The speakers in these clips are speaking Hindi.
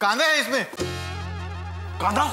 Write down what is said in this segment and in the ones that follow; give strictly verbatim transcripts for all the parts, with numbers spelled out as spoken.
कांदा है इसमें। कांदा?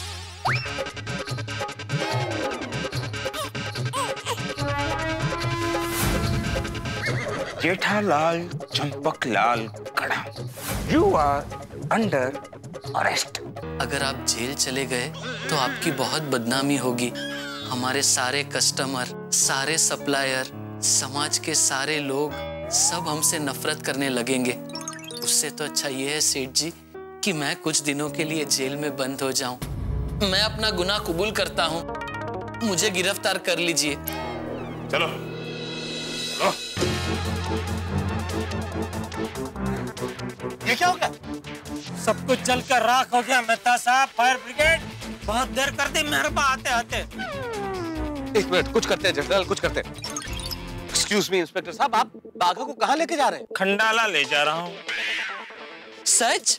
जेठालाल चंपकलाल कड़ा, यू आर अंडर अरेस्ट। अगर आप जेल चले गए तो आपकी बहुत बदनामी होगी। हमारे सारे कस्टमर, सारे सप्लायर, समाज के सारे लोग सब हमसे नफरत करने लगेंगे। उससे तो अच्छा ये है सेठ जी कि मैं कुछ दिनों के लिए जेल में बंद हो जाऊं। मैं अपना गुनाह कबूल करता हूं, मुझे गिरफ्तार कर लीजिए। चलो, चलो। ये क्या हो गया? सब कुछ जलकर राख हो गया। मेहता साहब, फायर ब्रिगेड, बहुत देर कर दी मेहरबा आते आते। एक मिनट, कुछ करते हैं जनरल, कुछ करते हैं। एक्सक्यूज मी इंस्पेक्टर साहब, आप बाघा को कहाँ लेके जा रहे हैं? खंडाला ले जा रहा हूँ। सच?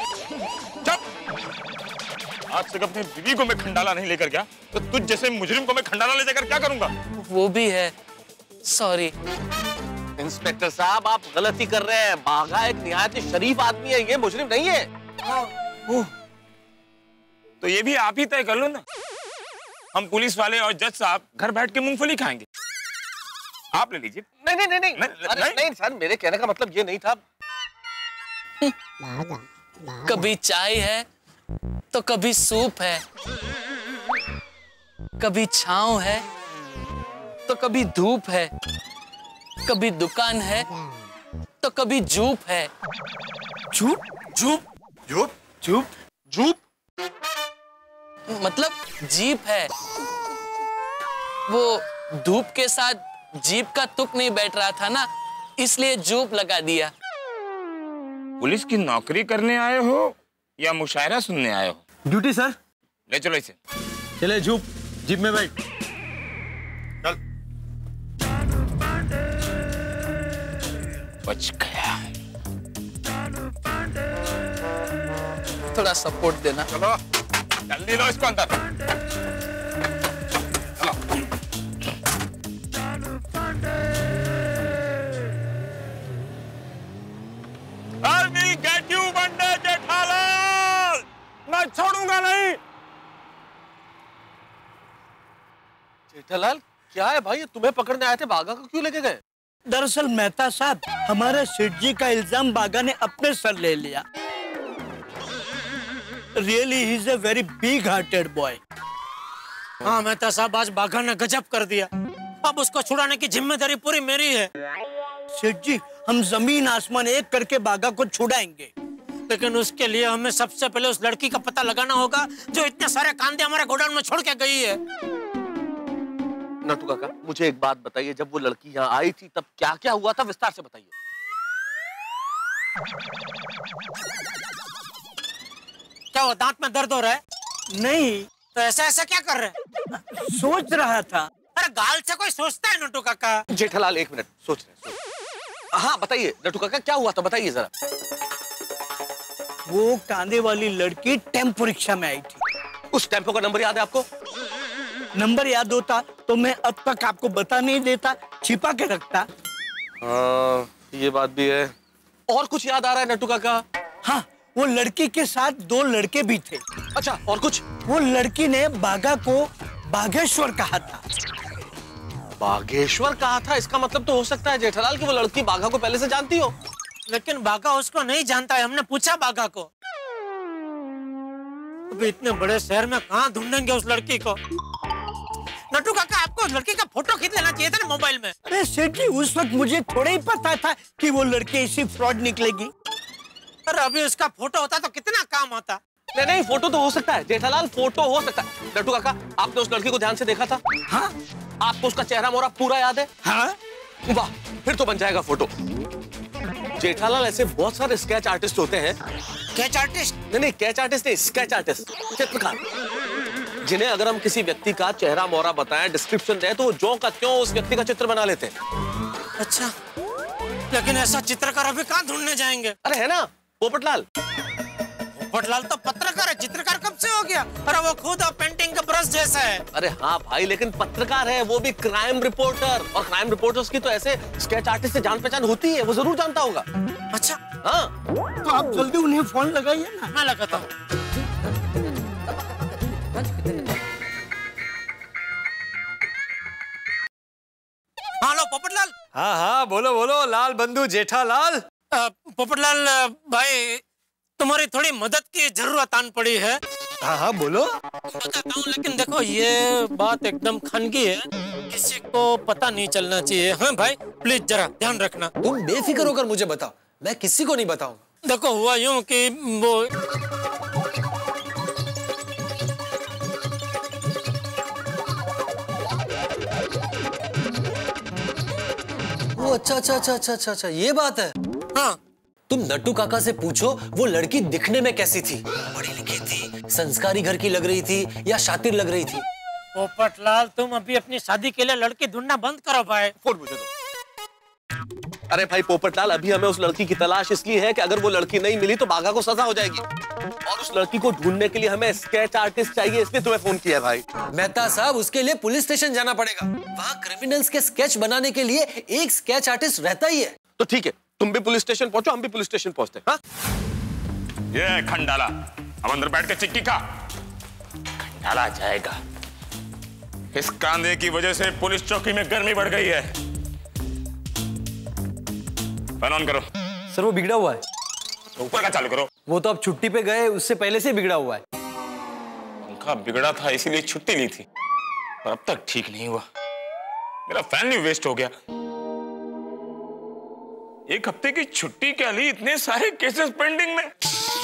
आज तक अपनी बीवी को मैं खंडाला नहीं लेकर गया, तो तुझ जैसे मुजरिम को मैं खंडाला ले जाकर क्या करूंगा? वो भी है, सॉरी। इंस्पेक्टर साहब, आप गलती कर रहे हैं। बाघा एक निहायत शरीफ आदमी है, ये मुजरिम नहीं है। ओह, तो ये भी आप ही तय कर लो ना। हम पुलिस वाले और जज साहब घर बैठ के मूंगफली खाएंगे। आप ले लीजिए। नहीं नहीं नहीं नहीं, नहीं, अरे नहीं। नहीं सर, मेरे कहने का मतलब ये नहीं था। कभी चाय है तो कभी सूप है, कभी छांव है तो कभी धूप है, कभी दुकान है तो कभी जूप है। झूप झूप झूप झूप जूप मतलब जीप है। वो धूप के साथ जीप का तुक नहीं बैठ रहा था ना, इसलिए जूप लगा दिया। पुलिस की नौकरी करने आए हो या मुशायरा सुनने आए हो? Duty sir. ले चलो इसे। चले झूप, जीप में बैठ। चल। बच गया। थोड़ा सपोर्ट देना। चलो, जल्दी लो इसको अंदर। चलो। I will get you one day, Jethalal. मैं छोड़ूंगा नहीं। जेठालाल, क्या है भाई? तुम्हें पकड़ने आए थे, बाघा को क्यों लेके गए? दरअसल मेहता साहब, हमारे सेठ जी का इल्जाम बाघा ने अपने सर ले लिया। Really he is a very big hearted boy. हाँ मेहता साहब, आज बाघा ने गजब कर दिया। अब उसको छुड़ाने की जिम्मेदारी पूरी मेरी है। सेठ जी, हम जमीन आसमान एक करके बाघा को छुड़ाएंगे, लेकिन उसके लिए हमें सबसे पहले उस लड़की का पता लगाना होगा जो इतने सारे कांदे हमारे गोडाउन में छोड़ के गई है। नटू काका, मुझे एक बात बताइए, जब वो लड़की यहाँ आई थी तब क्या क्या हुआ था, विस्तार से बताइए। क्या वो दांत में दर्द हो रहा है? नहीं। तो ऐसा ऐसा क्या कर रहे हैं? सोच रहा था। अरे गाल से कोई सोचता है नटू काका? जेठालाल एक मिनट, सोच रहे हैं। हाँ बताइए नटू काका, क्या हुआ था, बताइए जरा। वो कांदे वाली लड़की टेम्पो रिक्शा में आई थी। उस टेम्पो का नंबर याद है आपको? नंबर याद होता तो मैं अब तक आपको बता नहीं देता, छिपा के रखता। हाँ, ये बात भी है। और कुछ याद आ रहा है नटू काका? हाँ, वो लड़की के साथ दो लड़के भी थे। अच्छा, और कुछ? वो लड़की ने बाघा को बाघेश्वर कहा था। बाघेश्वर कहा था? इसका मतलब तो हो सकता है जेठालाल कि वो लड़की बाघा को पहले से जानती हो। लेकिन बाघा उसको नहीं जानता है। हमने पूछा बाघा को। अभी इतने बड़े शहर में कहाँ ढूंढेंगे उस लड़की को? नटू काका, आपको उस लड़की का फोटो खींच लेना चाहिए था ना मोबाइल में। अरे सेठ जी, उस वक्त मुझे थोड़ा ही पता था कि वो लड़की ऐसी फ्रॉड निकलेगी। अरे अभी उसका फोटो होता तो कितना काम आता। नहीं नहीं, फोटो तो हो सकता है जेठालाल, फोटो हो सकता है। नटू काका, आपने उस लड़की को ध्यान से देखा था? हाँ। आपको उसका चेहरा मोहरा पूरा याद है? हाँ। वाह, फिर तो बन जाएगा फोटो। जेठालाल, ऐसे बहुत सारे स्केच आर्टिस्ट होते हैं। Sketch artist? नहीं नहीं, कैच आर्टिस्ट नहीं, स्केच आर्टिस्ट, चित्रकार, जिन्हें अगर हम किसी व्यक्ति का चेहरा मोहरा बताएं, डिस्क्रिप्शन दें, तो जो का त्यों उस व्यक्ति का चित्र बना लेते हैं। अच्छा, लेकिन ऐसा चित्रकार अभी कहाँ ढूंढने जाएंगे? अरे है ना, पोपटलाल। पोपटलाल तो पत्रकार है, चित्रकार कब से हो गया? अरे वो खुद पेंटिंग का ब्रश जैसा है। अरे हाँ भाई, लेकिन पत्रकार है, वो भी क्राइम रिपोर्टर, और क्राइम रिपोर्टर्स की तो ऐसे स्केच आर्टिस्ट से जान पहचान होती है, वो जरूर जानता होगा। अच्छा हाँ, तो आप जल्दी उन्हें फोन लगाइए ना। मैं लगाता हूँ। हेलो पोपटलाल। हाँ हाँ बोलो बोलो लाल बंधु जेठालाल। अ, पोपटलाल भाई, तुम्हारी थोड़ी मदद की जरूरत आन पड़ी है। हाँ हाँ बोलो। बताता हूँ, लेकिन देखो ये बात एकदम खानगी है, किसी को पता नहीं चलना चाहिए। हाँ भाई प्लीज जरा ध्यान रखना। तुम बेफिक्र होकर मुझे बताओ, मैं किसी को नहीं बताऊंगा। देखो हुआ यूं कि वो ओ अच्छा अच्छा अच्छा अच्छा अच्छा अच्छा ये बात है। हाँ तुम नट्टू काका से पूछो वो लड़की दिखने में कैसी थी, पढ़ी लिखी थी, संस्कारी घर की लग रही थी या शातिर लग रही थी। पोपटलाल तुम अभी अपनी शादी के लिए लड़की ढूंढना बंद करो भाई। फोन मुझे दो। अरे भाई पोपटलाल, अभी हमें उस लड़की की तलाश इसलिए है कि अगर वो लड़की नहीं मिली तो बाघा को सजा हो जाएगी, और उस लड़की को ढूंढने के लिए हमें स्केच आर्टिस्ट चाहिए, इसलिए तुम्हें फोन किया है भाई। मेहता साहब, उसके लिए पुलिस स्टेशन जाना पड़ेगा, वहाँ क्रिमिनल्स के स्केच बनाने के लिए एक स्केच आर्टिस्ट रहता ही है। तो ठीक है, तुम भी पुलिस स्टेशन पहुंचो, हम भी पुलिस स्टेशन पहुंचते हैं। हाँ? ये खंडाला अब अंदर बैठ के चिक्की खा, खंडाला जाएगा। इस कांधे की वजह से पुलिस चौकी में गर्मी बढ़ गई है। फैन ऑन करो। सर वो बिगड़ा हुआ है। तो ऊपर का चालू करो। वो तो अब छुट्टी पे गए, उससे पहले से बिगड़ा हुआ है। पंखा बिगड़ा था इसीलिए छुट्टी ली थी, पर अब तक ठीक नहीं हुआ। मेरा फैन भी वेस्ट हो गया। एक हफ्ते की छुट्टी क्या ली, इतने सारे केसेस पेंडिंग में।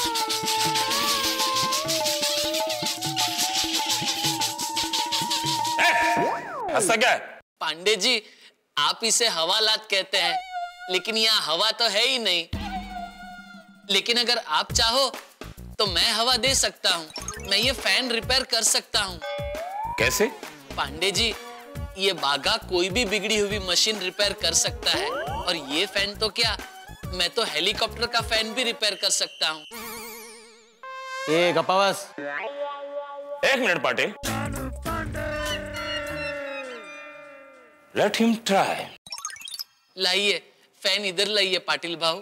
ऐसा क्या है? पांडे जी, आप इसे हवालात कहते हैं, लेकिन यहाँ हवा तो है ही नहीं। लेकिन अगर आप चाहो तो मैं हवा दे सकता हूँ, मैं ये फैन रिपेयर कर सकता हूँ। कैसे? पांडे जी, ये बाघा कोई भी बिगड़ी हुई मशीन रिपेयर कर सकता है, और ये फैन तो क्या, मैं तो हेलीकॉप्टर का फैन भी रिपेयर कर सकता हूँ। ए गपावस, एक minute Patil, let him try. लाइए फैन, इधर लाइए पाटिल भाऊ।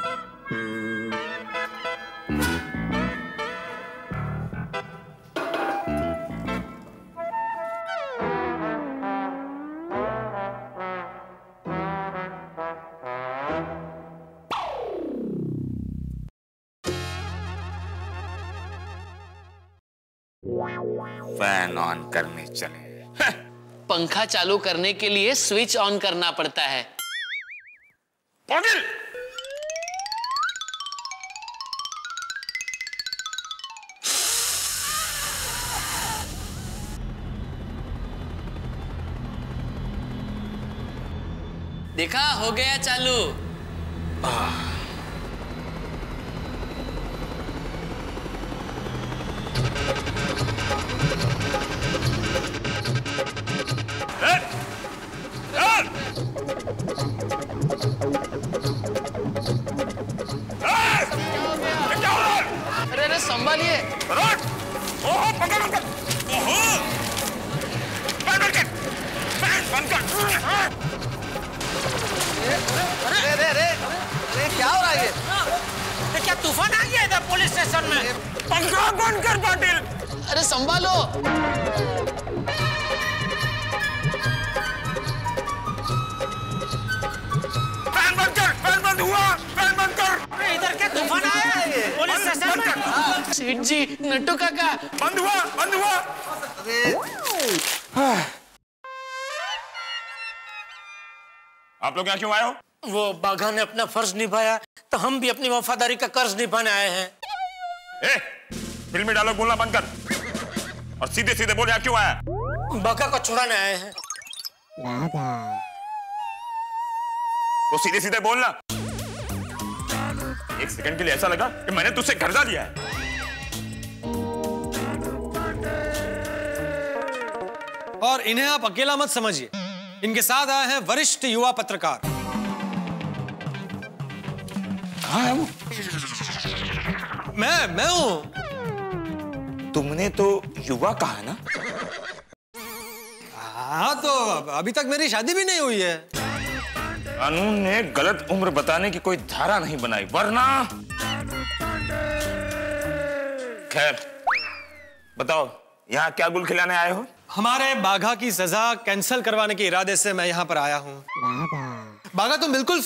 फैन ऑन करने चले। पंखा चालू करने के लिए स्विच ऑन करना पड़ता है। पाटिल! देखा, हो गया चालू। अरे अरे संभालिए। ओहो, पकड़ पकड़। ओहो, बंद कर, बंद कर। अरे अरे अरे अरे क्या हो रहा है ये? ये क्या तूफान आ गया इधर पुलिस स्टेशन में? पंखा बंद कर पाटिल। अरे संभालो। फैन बंद कर, फैन बंद हुआ, फैन बंद कर। इधर क्या तूफान आया है पुलिस स्टेशन में? सेठ जी, नट्टू काका। बंद हुआ, बंद हुआ। आप लोग यहाँ क्यों आए हो? वो बाघा ने अपना फर्ज निभाया, तो हम भी अपनी वफादारी का कर्ज निभाने आए हैं। ए, फिल्मी डायलॉग बोलना बंद कर और सीधे सीधे बोल, यहाँ क्यों आया? बाघा को छुड़ाने आए हैं। तो सीधे सीधे बोलना। एक सेकंड के लिए ऐसा लगा कि मैंने तुझसे कर्जा लिया है। और इन्हें आप अकेला मत समझिए, इनके साथ आए हैं वरिष्ठ युवा मैं मैं हूँ। तुमने तो युवा कहा ना? हाँ, तो अभी तक मेरी शादी भी नहीं हुई है। कानून ने गलत उम्र बताने की कोई धारा नहीं बनाई, वरना। खैर, बताओ यहाँ क्या गुल खिलाने आए हो? हमारे बाघा की सजा कैंसिल करवाने के इरादे से मैं यहाँ पर आया हूँ। बाघा तुम बिल्कुल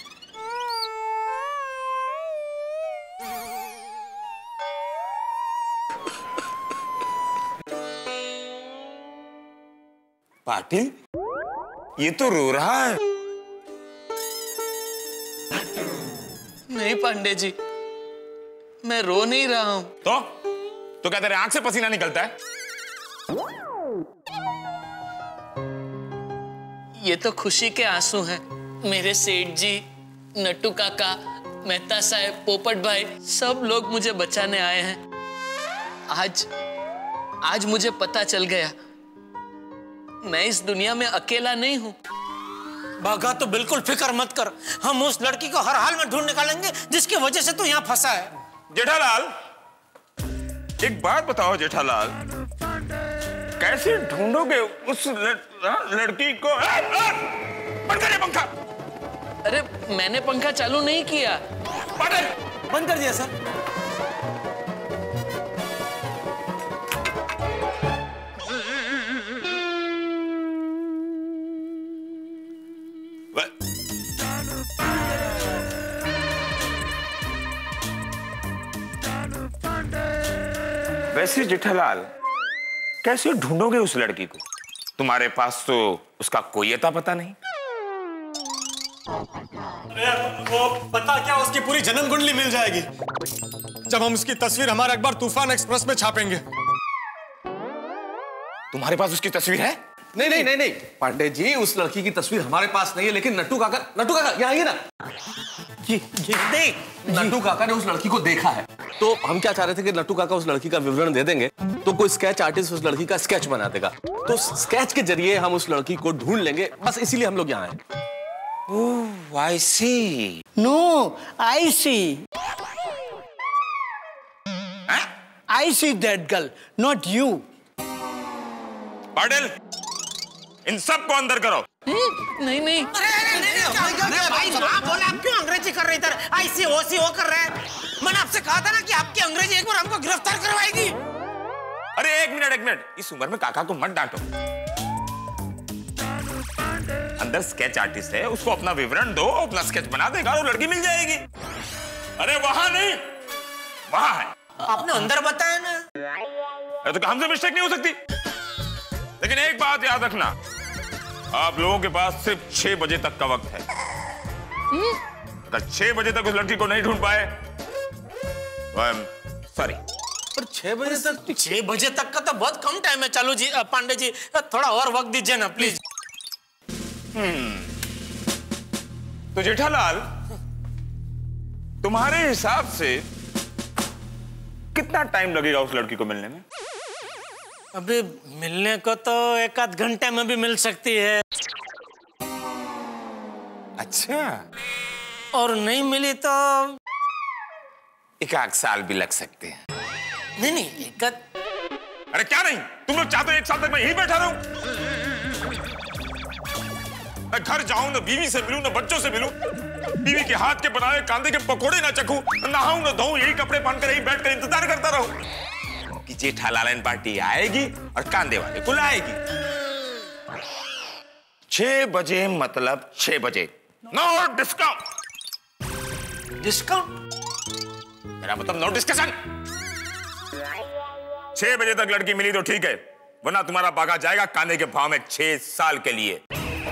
पाटिल, ये तो रो रहा है। नहीं पांडे जी, मैं रो नहीं रहा हूं। तो तो क्या तेरे आंख से पसीना निकलता है? ये तो खुशी के आंसू हैं। मेरे सेठ जी, नट्टू काका, मेहता साहब, पोपट भाई, सब लोग मुझे बचाने आए हैं। आज आज मुझे पता चल गया, मैं इस दुनिया में अकेला नहीं हूं। बाघा तो बिल्कुल फिक्र मत कर, हम उस लड़की को हर हाल में ढूंढ निकालेंगे जिसकी वजह से तू यहाँ फंसा है। जेठालाल, एक बात बताओ जेठालाल, कैसे ढूंढोगे उस लड़, लड़की को? बंद कर पंखा। अरे मैंने पंखा चालू नहीं किया। बंद कर दिया सर। वैसे जेठालाल, कैसे ढूंढोगे उस लड़की को? तुम्हारे पास तो उसका कोई अता पता नहीं। वो पता क्या, उसकी पूरी जन्म कुंडली मिल जाएगी जब हम उसकी तस्वीर हमारे अखबार तूफान एक्सप्रेस में छापेंगे। तुम्हारे पास उसकी तस्वीर है? नहीं नहीं नहीं नहीं पांडे जी, उस लड़की की तस्वीर हमारे पास नहीं है, लेकिन नट्टू काका, नट्टू काका यहाँ आइए ना। जी जी नहीं, नट्टू काका ने उस लड़की को देखा है, तो हम क्या चाह रहे थे कि नट्टू काका उस लड़की का विवरण दे देंगे, तो कोई स्केच आर्टिस्ट उस लड़की का स्केच बना देगा, तो स्केच के जरिए हम उस लड़की को ढूंढ लेंगे। बस इसीलिए हम लोग यहाँ आए। Oh, I see. No, I see I see that girl, not you. Patil, इन सबको अंदर करो। नहीं नहीं, भाई आप बोला, आप क्यों अंग्रेजी कर रहे इधर? आई सी ओ सी ओ कर रहे हैं। मैंने आपसे कहा था ना कि आपकी अंग्रेजी एक बार हमको गिरफ्तार करवाएगी। अरे एक मिनट एक मिनट, इस उम्र में काका को मत डांटो। अंदर स्केच आर्टिस्ट है, उसको अपना विवरण दो, अपना स्केच बना देगा और लड़की मिल जाएगी। अरे वहां नहीं, वहां है। आपने अंदर बताया ना। अरे तो हमसे मिस्टेक नहीं हो सकती। लेकिन एक बात याद रखना, आप लोगों के पास सिर्फ छह बजे तक का वक्त है। अगर छह बजे तक उस लड़की को नहीं ढूंढ पाए तो आई एम सॉरी। पर छह बजे तक छह बजे तक का तो बहुत कम टाइम है। चलो जी पांडे जी, थोड़ा और वक्त दीजिए ना प्लीज। हम्म तो जेठालाल, तुम्हारे हिसाब से कितना टाइम लगेगा उस लड़की को मिलने में? अभी मिलने को तो एक आध घंटे में भी मिल सकती है। अच्छा, और नहीं मिली तो एक आध साल भी लग सकते हैं। नहीं नहीं एक आध... अरे क्या नहीं, तुम लोग चाहते हो एक साल तक मैं यहीं बैठा रहूं? मैं घर जाऊं, ना बीवी से मिलूं, ना बच्चों से मिलूं, बीवी के हाथ के बनाए कांदे के पकोड़े ना चखूं, नहाऊं ना धोऊं, यही कपड़े पहनकर यहीं बैठकर इंतजार करता रहूं कि जेठालाल पार्टी आएगी और कांदे वाले को लाएगी। छह बजे मतलब छह बजे, नो डिस्काउंट। डिस्काउंट? मेरा मतलब नो डिस्कशन। छह बजे तक लड़की मिली तो ठीक है, वरना तुम्हारा बागा जाएगा कांदे के भाव में छह साल के लिए।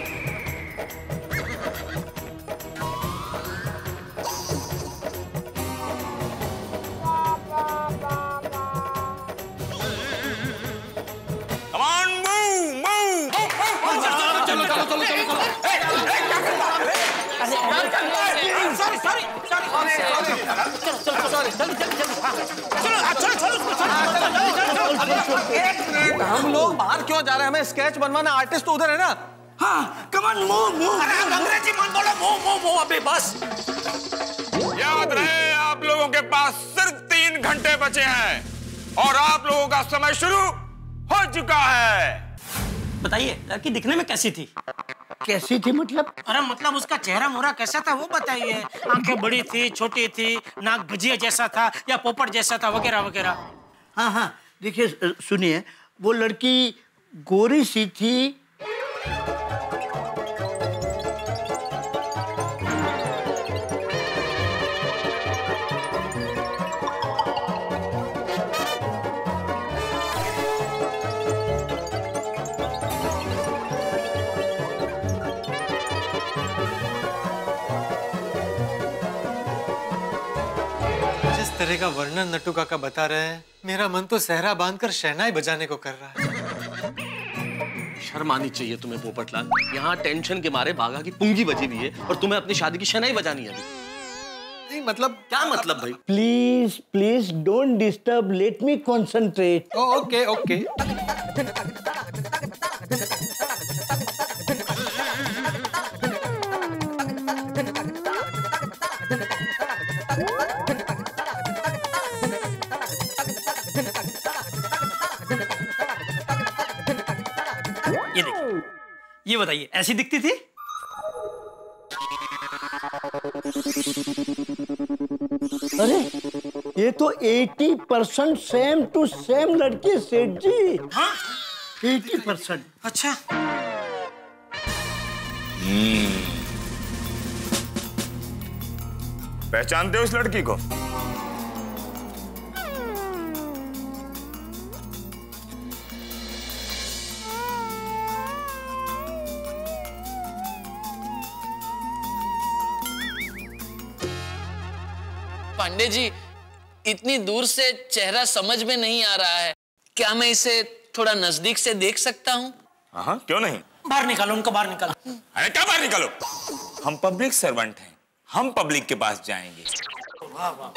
हम लोग बाहर क्यों जा रहे हैं? हमें स्केच बनवाना, आर्टिस्ट तो उधर है ना। हाँ, कम ऑन मूव मूव। अरे आप अंग्रेजी मत बोलो, मूव मूव मूव अभी बस। याद रहे, आप लोगों के पास सिर्फ तीन घंटे बचे हैं और आप लोगों का समय शुरू हो चुका है। बताइए लड़की दिखने में कैसी थी? कैसी थी मतलब? अरे मतलब उसका चेहरा मोहरा कैसा था वो बताइए। आंखें बड़ी थी, छोटी थी, नाक भजिया जैसा था या पोपट जैसा था, वगैरह वगैरह। हाँ हाँ देखिए सुनिए, वो लड़की गोरी सी थी, जिस तरह का वर्णन नट्टू काका बता रहे हैं, मेरा मन तो सहरा बांधकर शहनाई बजाने को कर रहा है। शर्म आनी चाहिए तुम्हें पोपटलाल। यहाँ टेंशन के मारे बाघा की पुंगी बजी हुई है और तुम्हें अपनी शादी की शहनाई बजानी है अभी। नहीं मतलब क्या मतलब भाई? Please please don't disturb, let me concentrate. Okay okay. ये देखिए, ये बताइए ऐसी दिखती थी? अरे ये तो अस्सी परसेंट सेम टू सेम लड़की सेठ जी। हाँ अस्सी परसेंट। अच्छा। पहचानते हो उस लड़की को? पांडे जी, इतनी दूर से चेहरा समझ में नहीं आ रहा है, क्या मैं इसे थोड़ा नजदीक से देख सकता हूँ? हाँ क्यों नहीं। बाहर निकालो उनको, बाहर निकालो। अरे क्या बाहर निकालो? हम पब्लिक सर्वेंट हैं, हम पब्लिक के पास जाएंगे। वाह वाह।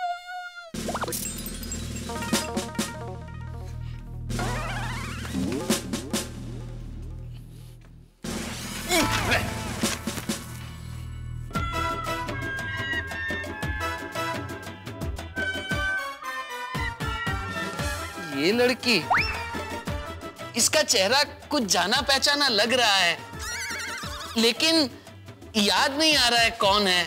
ये लड़की, इसका चेहरा कुछ जाना पहचाना लग रहा है, लेकिन याद नहीं आ रहा है कौन है।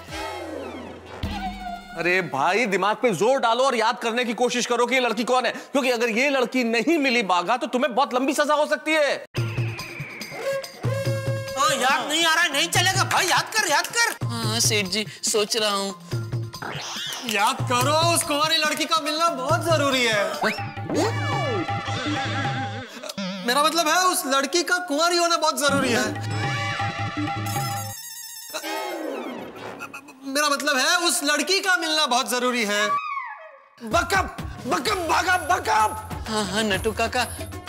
अरे भाई दिमाग पे जोर डालो और याद करने की कोशिश करो कि ये लड़की कौन है, क्योंकि अगर ये लड़की नहीं मिली बाघा तो तुम्हें बहुत लंबी सजा हो सकती है। हाँ याद नहीं आ रहा है, नहीं चलेगा भाई, याद कर याद कर। हाँ सेठ जी, सोच रहा हूँ। याद करो, उस कुंवारी लड़की का मिलना बहुत जरूरी है। मेरा मतलब है उस लड़की का कुंवारी होना बहुत जरूरी है। मेरा मतलब है उस लड़की का मिलना बहुत जरूरी है। Buck up buck up Bagha buck up. हाँ हाँ नट्टू काका।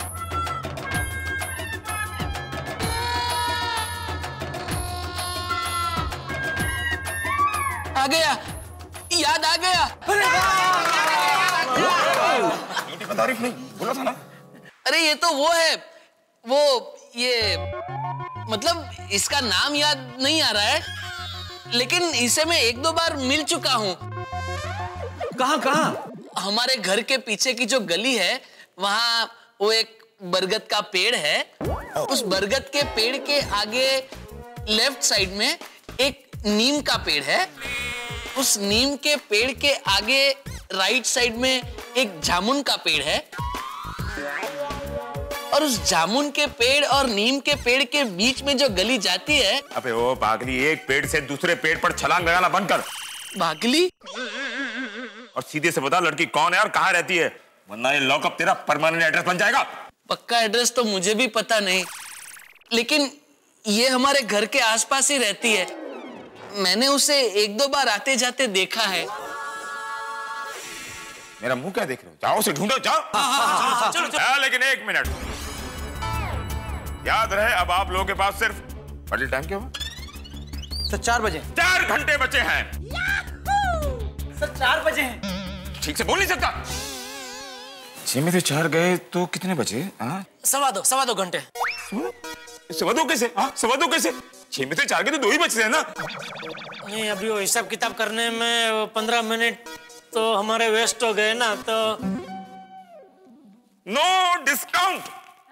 आ गया, याद आ गया। तारीफ नहीं बोला था ना। अरे ये तो वो है, वो ये मतलब इसका नाम याद नहीं आ रहा है, लेकिन इसे मैं एक दो बार मिल चुका हूँ। कहाँ कहाँ? हमारे घर के पीछे की जो गली है, वहाँ वो एक बरगद का पेड़ है। उस बरगद के पेड़ के आगे लेफ्ट साइड में एक नीम का पेड़ है। उस नीम के पेड़ के आगे राइट साइड में एक जामुन का पेड़ है। और उस जामुन के पेड़ और नीम के पेड़ के बीच में जो गली जाती है। अबे ओ पागली, एक पेड़ से दूसरे पेड़ पर छलांग लगाना बंद कर। भागली? और सीधे से बता लड़की कौन है और कहाँ रहती है, वरना ये लॉकअप तेरा परमानेंट एड्रेस बन जाएगा। पक्का एड्रेस तो मुझे भी पता नहीं, लेकिन ये हमारे घर के आसपास ही रहती है। मैंने उसे एक दो बार आते जाते देखा है। मेरा मुंह क्या देख रहे हो? जाओ उसे ढूंढो, जाओ। चलो चलो चलो। हाँ, लेकिन एक मिनट याद रहे, अब आप लोगों के पास सिर्फ बड़ी टाइम क्या हुआ? सर चार बजे। चार घंटे बचे हैं। सर चार बजे हैं। ठीक से बोल नहीं सकता। छह में से चार गए तो कितने बचे? हाँ सवा दो सवा दो घंटे। सवा दो कैसे? हाँ सवा दो कैसे? छह में से चार के तो दो ही बचते हैं ना। नहीं, अभी वो हिसाब किताब करने में पंद्रह मिनट तो हमारे वेस्ट हो गए ना, तो no discount,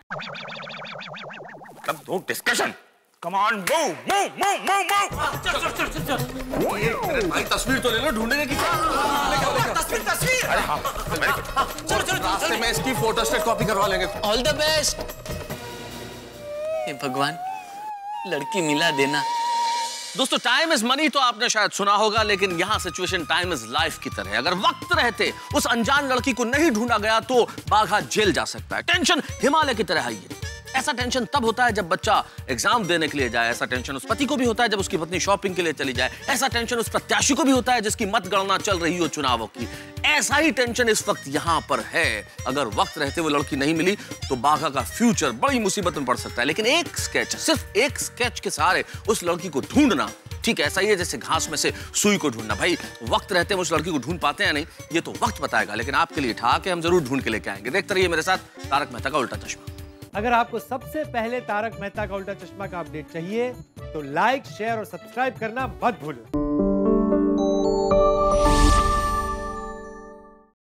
no discussion. Come on, move move move move move. चल चल चल चल चल। भाई तस्वीर तो ले लो, ढूंढने की तस्वीर तस्वीर। अरे हाँ, वेरी गुड। चल चल रास्ते में इसकी फोटोस्टेट कॉपी करवा लेंगे। All the best. हे भगवान, लड़की मिला देना। दोस्तों, टाइम इज मनी तो आपने शायद सुना होगा, लेकिन यहाँ सिचुएशन टाइम इज लाइफ की तरह है। अगर वक्त रहते उस अनजान लड़की को नहीं ढूंढा गया तो बाघा जेल जा सकता है। टेंशन हिमालय की तरह है। ऐसा टेंशन तब होता है जब बच्चा एग्जाम देने के लिए जाए। ऐसा टेंशन उस पति को भी होता है जब उसकी पत्नी शॉपिंग के लिए चली जाए। ऐसा टेंशन उस प्रत्याशी को भी होता है जिसकी मतगणना चल रही हो चुनावों की। ऐसा ही टेंशन इस वक्त यहाँ पर है। अगर वक्त रहते वो लड़की नहीं मिली तो बाघा का फ्यूचर बड़ी मुसीबत में पड़ सकता है। लेकिन एक स्केच, सिर्फ एक स्केच के सहारे उस लड़की को ढूंढना ठीक ऐसा ही है जैसे घास में से सुई को ढूंढना। भाई वक्त रहते हैं उस लड़की को ढूंढ पाते हैं नहीं, ये तो वक्त बताएगा। लेकिन आपके लिए ठाक है, हम जरूर ढूंढ के लेके आएंगे। देखते रहिए मेरे साथ तारक मेहता का उल्टा चश्मा। अगर आपको सबसे पहले तारक मेहता का उल्टा चश्मा का अपडेट चाहिए तो लाइक, शेयर और सब्सक्राइब करना मत भूलो।